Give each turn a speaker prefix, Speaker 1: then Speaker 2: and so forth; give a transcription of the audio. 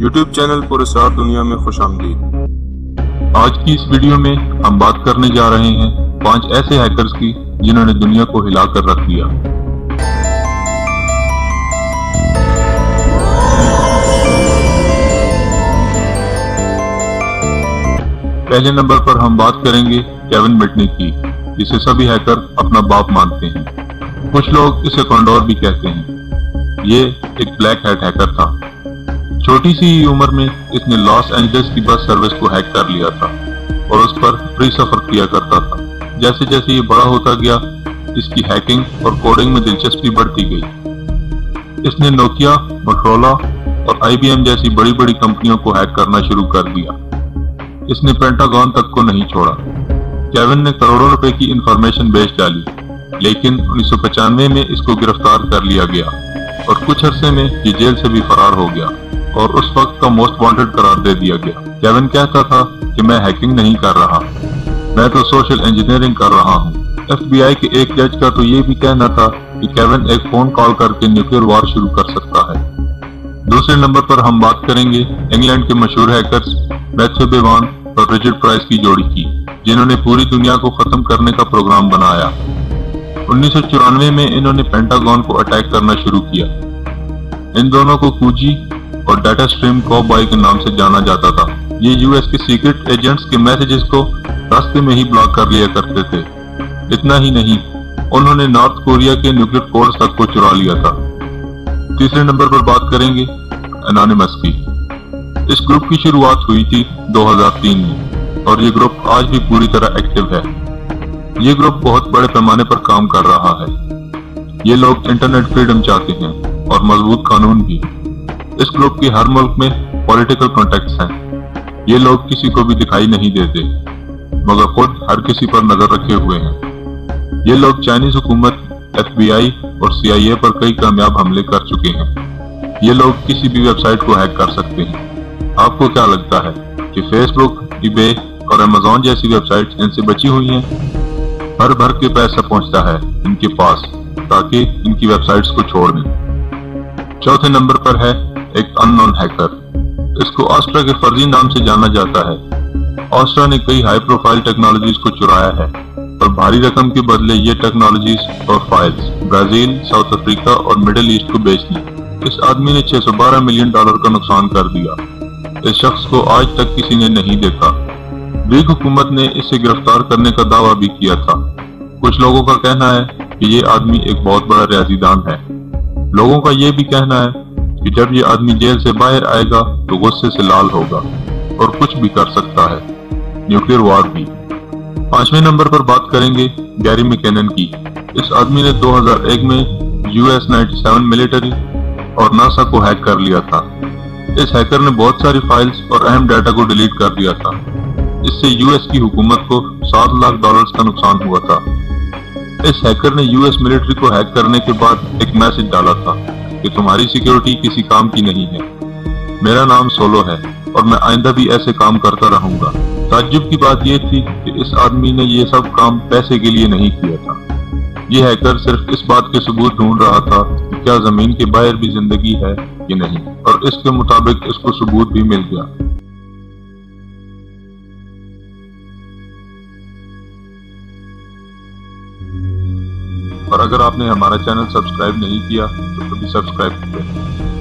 Speaker 1: YouTube channel پراسرار دنیا میں خوش آمدید۔
Speaker 2: آج کی اس ویڈیو میں ہم بات کرنے جا رہے ہیں 5 ایسے ہیکرز کی جنہوں نے دنیا کو ہلا کر رکھ دیا۔ پہلے نمبر پر ہم بات کریں گے کیون مٹنی کی، جسے سبھی ہیکر اپنا باپ مانتے ہیں۔ کچھ لوگ اسے کانڈور بھی کہتے ہیں۔ یہ ایک بلیک ہیٹ ہیکر تھا۔ چھوٹی سی عمر میں اس نے لاس اینجلس کی بس سروس کو ہیک کر لیا تھا اور اس پر فری سفر کیا کرتا تھا۔ جیسے جیسے یہ بڑا ہوتا گیا، اس کی ہیکنگ اور کوڈنگ میں دلچسپی بڑھتی گئی۔ اس نے نوکیا، موٹرولا اور IBM جیسی بڑی بڑی کمپنیوں کو ہیک کرنا شروع کر دیا۔ اس نے پینٹاگون تک کو نہیں چھوڑا۔ کیون نے کروڑوں روپے کی انفارمیشن بیچ ڈالی، لیکن 1995 میں اس کو گرفتار کر لیا گیا اور کچھ عرصے میں یہ جیل سے بھی فرار ہو گیا اور اس وقت کا موسٹ وانٹڈ قرار دے دیا گیا۔ کیون کہتا تھا کہ میں ہیکنگ نہیں کر رہا، میں تو سوشل انجینئرنگ کر رہا ہوں۔ FBI کے ایک جج کا تو یہ بھی کہنا تھا کہ کیون ایک فون کال کر کے نیوکلیئر وار شروع کر سکتا ہے۔ دوسرے نمبر پر ہم بات کریں گے انگلینڈ کے مشہور ہیکرز میتھیو بیوان اور رچرڈ پرائس کی جوڑی کی، جنہوں نے پوری دنیا کو ختم کرنے کا پروگرام بنایا۔ 1994 میں انہوں نے پینٹاگون کو اٹیک کرنا شروع کیا۔ ان دونوں کو کوجی اور ڈیٹا سٹریم کوبائی کے نام سے جانا جاتا تھا۔ یہ US کے سیکرٹ ایجنٹس کے میسیجز کو راستے میں ہی بلاک کر لیا کرتے تھے۔ اتنا ہی نہیں، انہوں نے نارتھ کوریا کے نیوکلیئر کوڈز تک کو چرا لیا تھا۔ تیسرے نمبر پر بات کریں گے انانیمس کی۔ اس گروپ کی شروعات ہوئی تھی 2003 میں اور یہ گروپ آج بھی پوری طرح ایکٹیو ہے۔ یہ گروپ بہت بڑے پیمانے پر کام کر رہا ہے۔ یہ لوگ انٹرنیٹ فریڈم چاہتے ہیں اور مضبوط قانون بھی۔ اس گروپ کے ہر ملک میں پولیٹیکل کانٹیکٹس ہیں۔ یہ لوگ کسی کو بھی دکھائی نہیں دیتے، مگر خود ہر کسی پر نظر رکھے ہوئے ہیں۔ یہ لوگ چائنیز حکومت، FBI اور CIA پر کئی کامیاب حملے کر چکے ہیں۔ یہ لوگ کسی بھی ویب سائٹ کو ہیک کر سکتے ہیں۔ آپ کو کیا لگتا ہے کہ فیس بک، eBay اور Amazon جیسی ویب سائٹس ان سے بچی ہوئی ہیں؟ بھر بھر کے پیسہ پہنچتا ہے ان کے پاس تاکہ ان کی ویب سائٹس کو چھوڑ دیں۔ چوتھے نمبر پر ہے ایک ان نون ہیکر۔ اس کو آسٹرا کے فرضی نام سے جانا جاتا ہے۔ آسٹرا نے کئی ہائی پروفائل ٹیکنالوجیز کو چرایا ہے اور بھاری رقم کے بدلے یہ ٹیکنالوجیز اور فائلز برازیل، ساؤتھ افریقہ اور مڈل ایسٹ کو بیچ دی۔ اس آدمی نے $612 ملین کا نقصان کر دیا۔ اس شخص کو آج تک کسی نے نہیں دیکھا۔ گریک حکومت نے اسے گرفتار کرنے کا دعویٰ بھی کیا تھا۔ کچھ لوگوں کا کہنا ہے کہ یہ آدمی ایک بہت بڑا ریاضی دان ہے۔ لوگوں کا یہ بھی کہنا ہے کہ جب یہ آدمی جیل سے باہر آئے گا تو غصے سے لال ہوگا اور کچھ بھی کر سکتا ہے، نیوکلیئر وار بھی۔ 5ویں نمبر پر بات کریں گے گیری میکنن کی۔ اس آدمی نے 2001 میں US 97 ملٹری اور ناسا کو ہیک کر لیا تھا۔ اس ہیکر نے بہت ساری فائلز اور اہم ڈیٹا کو ڈیلیٹ کر دیا تھا۔ اس سے US کی حکومت کو $7 لاکھ کا نقصان ہوا تھا۔ اس ہیکر نے US ملٹری کو ہیک کرنے کے بعد ایک میسج ڈالا تھا کہ تمہاری سیکیورٹی کسی کام کی نہیں ہے۔ میرا نام سولو ہے اور میں آئندہ بھی ایسے کام کرتا رہوں گا۔ تعجب کی بات یہ تھی کہ اس آدمی نے یہ سب کام پیسے کے لیے نہیں کیا تھا۔ یہ ہیکر صرف اس بات کے ثبوت ڈھونڈ رہا تھا کہ کیا زمین کے باہر بھی زندگی ہے کہ نہیں، اور اس کے مطابق اس کو ثبوت بھی مل گیا۔ اور اگر آپ نے ہمارا چینل سبسکرائب نہیں کیا تو کبھی سبسکرائب کریں۔